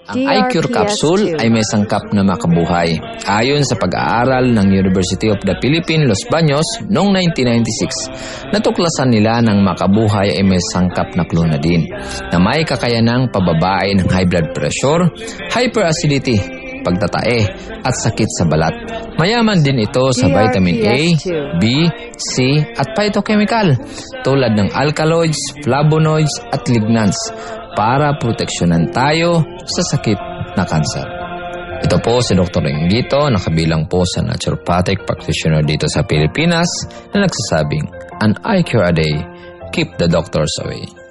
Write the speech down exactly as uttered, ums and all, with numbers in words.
Ang iCure capsule ay may sangkap na makabuhay. Ayon sa pag-aaral ng University of the Philippines, Los Baños noong nineteen ninety-six, natuklasan nila ng makabuhay ay may sangkap na clonidine na may kakayanang pababain ng high blood pressure, hyperacidity, pagtatae at sakit sa balat. Mayaman din ito sa vitamin A, B, C at phytochemical tulad ng alkaloids, flavonoids at lignans para proteksyonan tayo sa sakit na kanser. Ito po si Doctor Ringgito, nakabilang po sa naturopathic practitioner dito sa Pilipinas na nagsasabing, an iCure a day, keep the doctors away.